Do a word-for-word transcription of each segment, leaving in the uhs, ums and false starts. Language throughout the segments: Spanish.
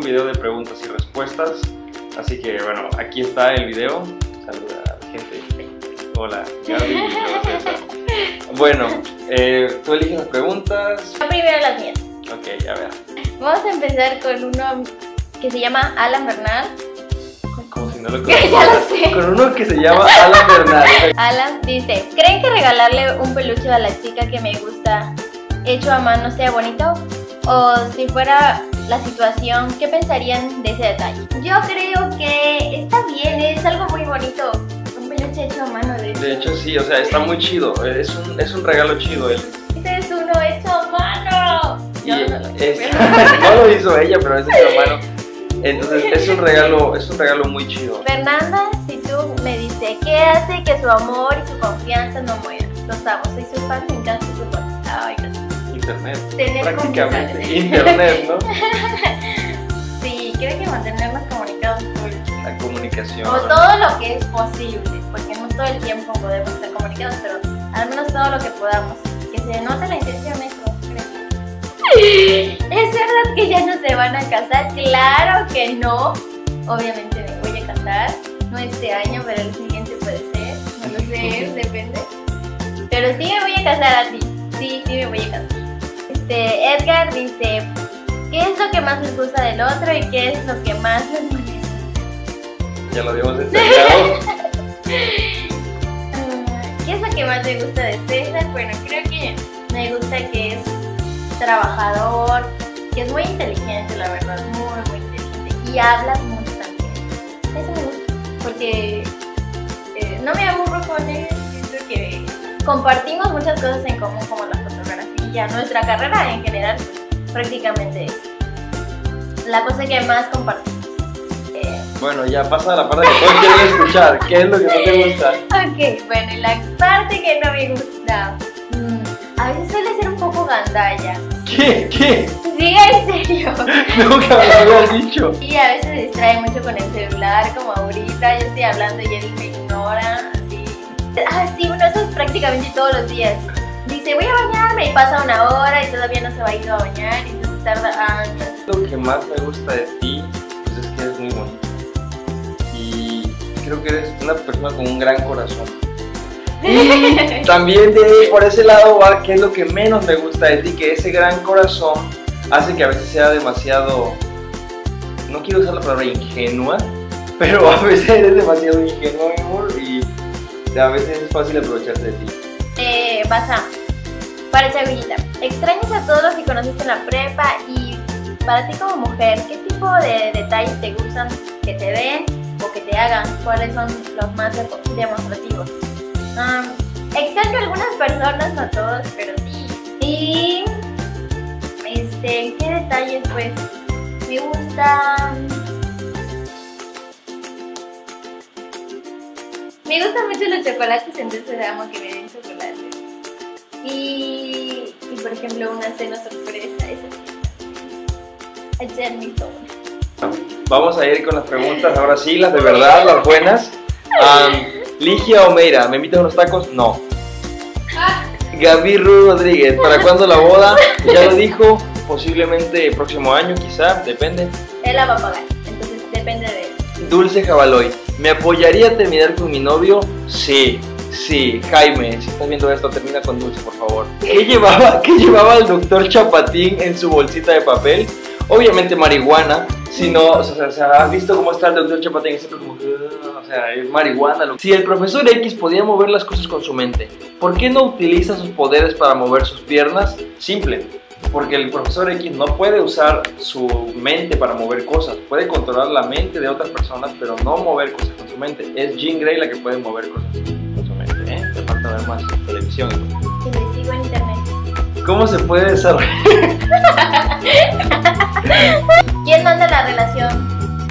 video de preguntas y respuestas. Así que bueno, aquí está el video. Saluda a la gente. Hola, Gaby. Bueno, eh, tú eliges las preguntas. Yo primero las mías. Ok, a ver. Vamos a empezar con uno que se llama Alan Bernal. Como si no lo Que ya lo sé. Con uno que se llama Alan Bernal. Alan dice, ¿creen que regalarle un peluche a la chica que me gusta hecho a mano sea bonito? O si fuera la situación, ¿qué pensarían de ese detalle? Yo creo que está bien, es algo muy bonito. Un peluche hecho a mano, de hecho. De hecho sí, o sea, está muy chido. Es un, es un regalo chido él. Este es uno hecho a mano. Y Yo no lo es, sé. no lo hizo ella, pero es hecho a mano. Entonces es un regalo, es un regalo muy chido. Fernanda, si tú me dice, ¿qué hace que su amor y su confianza no mueran? Los amo, soy su fan, me encanta su podcast. Ay, gracias. Internet, Tener prácticamente. confianza. Internet, ¿no? Sí, creo que mantenernos comunicados todo el tiempo. La comunicación. O todo lo que es posible, porque no todo el tiempo podemos estar comunicados, pero al menos todo lo que podamos. Que se note la intención, eso, creo. ¿Es verdad que ya no se van a casar? Claro que no. Obviamente me voy a casar. No este año, pero el siguiente puede ser. No lo sé, depende. Pero sí me voy a casar a ti. Sí, sí me voy a casar. Este, Edgar dice, ¿qué es lo que más les gusta del otro y qué es lo que más les molesta? Ya lo habíamos enseñado. ¿Qué es lo que más me gusta de César? Bueno, creo que me gusta que es trabajador, que es muy inteligente, la verdad, muy, muy inteligente. Y habla mucho también. Eso me gusta, porque eh, no me aburro con él, siento que compartimos muchas cosas en común, como la fotografía, nuestra carrera en general, pues, prácticamente es la cosa que más compartimos. Eh, Bueno, ya pasa a la parte que todos quieren escuchar. ¿Qué es lo que no te gusta? ok, bueno, y la parte que no me gusta, mm, a veces suele ser un poco gandalla. ¿Qué? ¿Qué? Sí, en serio. Nunca me lo habías dicho. Y a veces se distrae mucho con el celular, como ahorita yo estoy hablando y él me ignora, así. Ah, sí, bueno, eso es prácticamente todos los días. Dice, voy a bañarme y pasa una hora y todavía no se va a ir a bañar y entonces tarda años. Lo que más me gusta de ti, pues es que eres muy bonita. Y creo que eres una persona con un gran corazón. Y también de por ese lado va qué es lo que menos me gusta de ti, que ese gran corazón hace que a veces sea demasiado, no quiero usar la palabra ingenua, pero a veces eres demasiado ingenuo, mi amor, y a veces es fácil aprovecharse de ti. Eh, pasa. Para Chavita, extrañas a todos los que conociste en la prepa y para ti como mujer, ¿qué tipo de detalles te gustan que te den o que te hagan? ¿Cuáles son los más demostrativos? Um, extraño a algunas personas, no a todos, pero sí. Y este, ¿qué detalles? Pues me gustan. Me gustan mucho los chocolates, entonces amo que me den chocolate. Y, y por ejemplo, una cena sorpresa, eso sí. Ayer me hizo una. Vamos a ir con las preguntas, ahora sí, las de verdad, las buenas. Um, Ligia Omeira, ¿me invitas a unos tacos? No. Gaby Ru Rodríguez, ¿para cuándo la boda? Ya lo dijo, posiblemente el próximo año, quizá, depende. Él la va a pagar, entonces depende de él. Dulce Jabaloy, ¿me apoyaría a terminar con mi novio? Sí, sí. Jaime, si estás viendo esto, termina con Dulce, por favor. ¿Qué llevaba, qué llevaba el doctor Chapatín en su bolsita de papel? Obviamente marihuana. Si no, o sea, o sea, ¿has visto cómo está el doctor Chapatín? Siempre como que, o sea, es marihuana. Si el profesor X podía mover las cosas con su mente, ¿por qué no utiliza sus poderes para mover sus piernas? Simple, porque el profesor X no puede usar su mente para mover cosas. Puede controlar la mente de otras personas, pero no mover cosas con su mente. Es Jean Grey la que puede mover cosas con su mente, ¿eh? Te falta ver más televisión. Que le sigo en internet. ¿Cómo se puede desarrollar? ¿Quién manda la relación?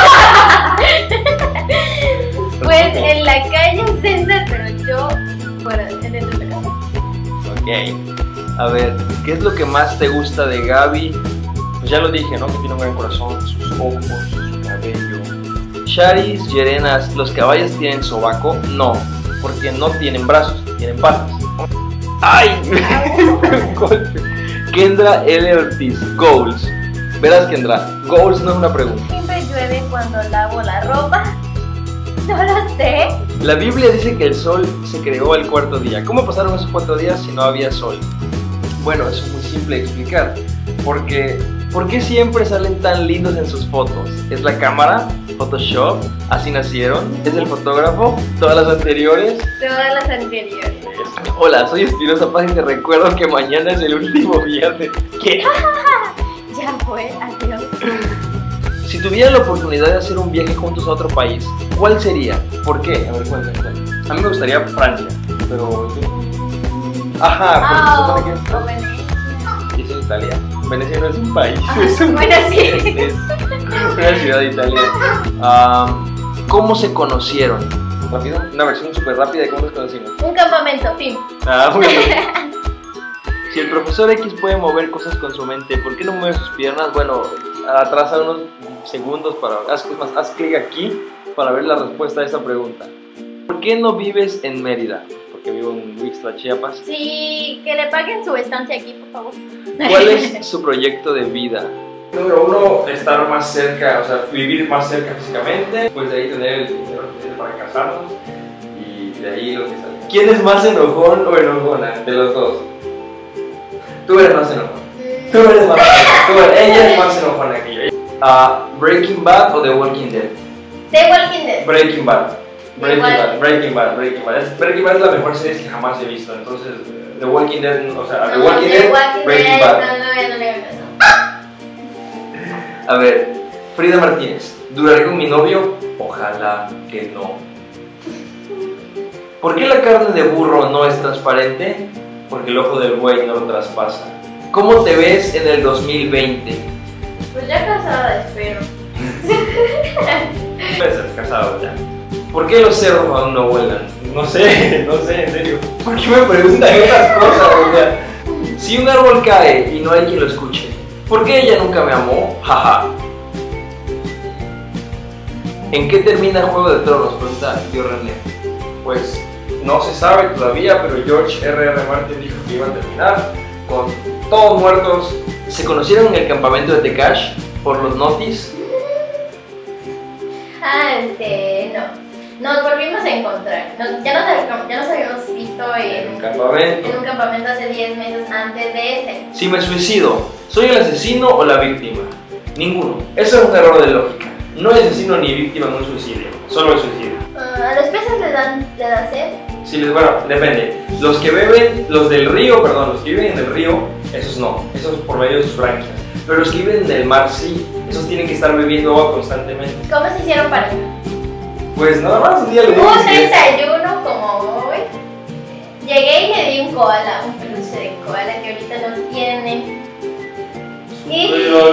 Pues en la calle César, pero yo fuera dentro de la casa. Ok. A ver, ¿qué es lo que más te gusta de Gaby? Pues ya lo dije, ¿no? Que tiene un gran corazón, sus ojos, su cabello. Charis, Yerenas, ¿los caballos tienen sobaco? No, porque no tienen brazos, tienen patas. ¡Ay! Golpe. Kendra L. Ortiz, goals. Verás, Kendra, goals no es una pregunta. Siempre llueve cuando lavo la ropa. No lo sé. La Biblia dice que el sol se creó al cuarto día. ¿Cómo pasaron esos cuatro días si no había sol? Bueno, eso es muy simple de explicar. Porque, ¿por qué siempre salen tan lindos en sus fotos? ¿Es la cámara? ¿Photoshop? ¿Así nacieron? ¿Es el fotógrafo? ¿Todas las anteriores? Todas las anteriores. Hola, soy Espinosa Paz y te recuerdo que mañana es el último viernes. ¿Qué? Ya fue, adiós. Si tuvieran la oportunidad de hacer un viaje juntos a otro país, ¿cuál sería? ¿Por qué? A ver, cuéntame. A mí me gustaría Francia, pero... Ajá, porque se supone que... Oh, Venecia. Y es en Italia. Venecia no es un país, Ah, es, un... bueno, sí. es una ciudad italiana. Um, ¿Cómo se conocieron? ¿Rápido? Una versión súper rápida de cómo nos conocimos. Un campamento, fin. Ah, bueno. Si el profesor X puede mover cosas con su mente, ¿por qué no mueve sus piernas? Bueno, atrasa unos segundos para... Haz, es más, haz clic aquí para ver la respuesta a esta pregunta. ¿Por qué no vives en Mérida? Porque vivo en Huixtla, Chiapas. Sí, que le paguen su estancia aquí, por favor. ¿Cuál es su proyecto de vida? Número uno, estar más cerca, o sea, vivir más cerca físicamente. Pues de ahí tener el dinero para casarnos. Y de ahí lo que sale. ¿Quién es más enojón o enojona de los dos? Tú eres más enojona. Tú eres más enojona. Tú eres, ella es más enojona que yo. Uh, ¿Breaking Bad o The Walking Dead? The Walking Dead. Breaking Bad. Breaking Igual. Bad, Breaking Bad, Breaking Bad. Es- Breaking Bad es la mejor serie que jamás he visto. Entonces, The Walking Dead, o sea, The No, Walking The Dead, Walking Breaking Dead, Bad. No, no, ya no le hago caso. A ver, Frida Martínez, ¿duraré con mi novio? Ojalá que no. ¿Por qué la carne de burro no es transparente? Porque el ojo del buey no lo traspasa. ¿Cómo te ves en el dos mil veinte? Pues ya casada, espero. Puedes ser casado ya. ¿Por qué los cerros aún no vuelan? No sé, no sé, en serio. ¿Por qué me preguntan estas cosas? O sea, si un árbol cae y no hay quien lo escuche, ¿por qué ella nunca me amó? Jaja. ¿En qué termina el Juego de Tronos? Pregunta yo, René. Pues no se sabe todavía, pero George R R. Martin dijo que iba a terminar con todos muertos. ¿Se conocieron en el campamento de Tekash por los notis? Ah, este, no. Nos volvimos a encontrar. Nos- ya, nos, habíamos- ya nos habíamos visto En en, un campamento. en un campamento hace diez meses antes de ese. Si me suicido, ¿soy el asesino o la víctima? Ninguno. Eso es un error de lógica. No hay asesino ni víctima en un suicidio, solo el suicidio. Ah, a los peces les dan, les da sed. Si les, bueno, depende. Los que beben, los del río, perdón, los que viven en el río, esos no, esos por medio de sus branquias. Pero los que viven en el mar sí, esos tienen que estar bebiendo agua constantemente. ¿Cómo se hicieron para Pues nada más un día le digo un que sí. desayuno como hoy? Llegué y le di un koala, un peluche de koala que ahorita no tiene. Y... Pero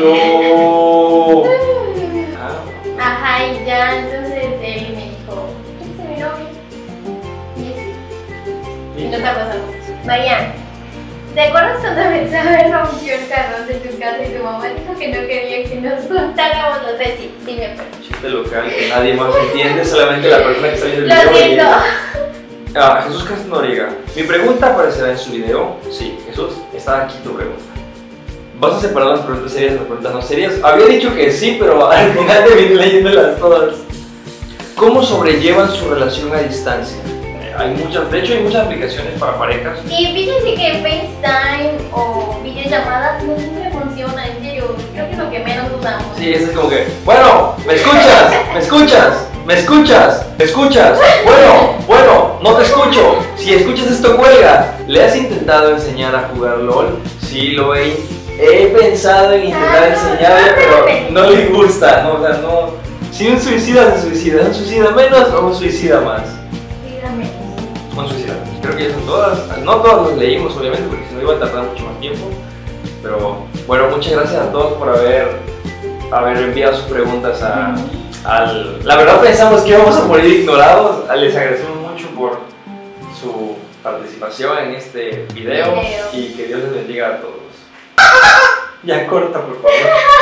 no. Ah, Ajá, y ya, entonces él me dijo, ¿quién es mi novio? Y así. Y nos abrazamos. Marian, ¿te acuerdas cuando Betsabe rompió el carro de tu casa y tu mamá dijo que no quería que nos juntáramos los tres? Sí, sí me acuerdo. chiste local que nadie más entiende, solamente la persona que está viendo el Lo video. y- siento. Ah, Jesús Castro Noriega. Mi pregunta aparecerá en su video. Sí, Jesús, está aquí tu pregunta. ¿Vas a separar las preguntas serias de las preguntas no serias? Había dicho que sí, pero al final te vine leyéndolas todas. ¿Cómo sobrellevan su relación a distancia? Eh, hay muchas, de hecho hay muchas aplicaciones para parejas. Y fíjense que FaceTime o videollamadas no siempre funciona, en serio. Creo que es lo que menos usamos. Sí, eso es como que, bueno, ¿me escuchas? ¿Me escuchas? ¿Me escuchas? ¿Me escuchas? Bueno, bueno, no te escucho. Si escuchas esto, cuelga. ¿Le has intentado enseñar a jugar LOL? Sí, lo he, he pensado en intentar Ah, no, enseñarle, no, pero no. no le gusta, ¿no? O sea, no. Si un suicida se suicida, ¿un suicida menos o un suicida más? Dígame. Un suicida menos. Creo que ya son todas. No todas las leímos, obviamente, porque si no iba a tardar mucho más tiempo. Pero bueno, muchas gracias a todos por haber, haber enviado sus preguntas a. Al, la verdad pensamos que íbamos a morir ignorados. Les agradecemos mucho por su participación en este video, Video. y que Dios les bendiga a todos. Ya corta, por favor.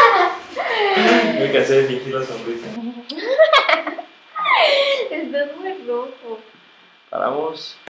Me cansé de fingir la sonrisa. Estás muy rojo. Paramos.